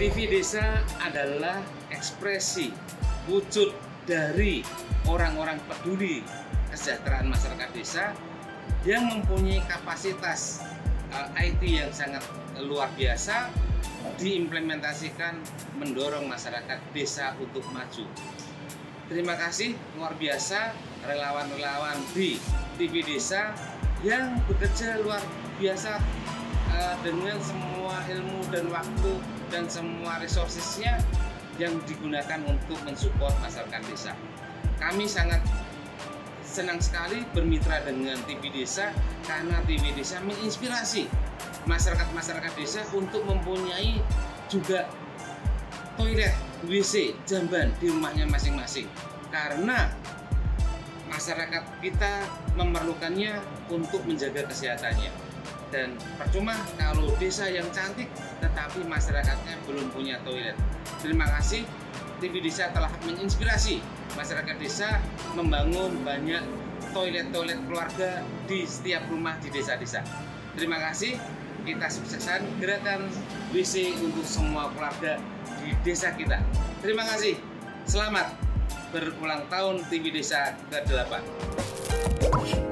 TV Desa adalah ekspresi wujud dari orang-orang peduli kesejahteraan masyarakat desa yang mempunyai kapasitas IT yang sangat luar biasa, diimplementasikan mendorong masyarakat desa untuk maju. Terima kasih luar biasa relawan-relawan di TV Desa yang bekerja luar biasa dengan semua ilmu dan waktu dan semua resourcesnya yang digunakan untuk mensupport masyarakat desa. Kami sangat senang sekali bermitra dengan TV Desa karena TV Desa menginspirasi masyarakat desa untuk mempunyai juga toilet WC jamban di rumahnya masing-masing, karena masyarakat kita memerlukannya untuk menjaga kesehatannya. Dan percuma kalau desa yang cantik tetapi masyarakatnya belum punya toilet. Terima kasih, TV Desa telah menginspirasi masyarakat desa membangun banyak toilet-toilet keluarga di setiap rumah di desa-desa. Terima kasih, kita sukseskan gerakan WC untuk semua keluarga di desa kita. Terima kasih, selamat berulang tahun TV Desa ke-8.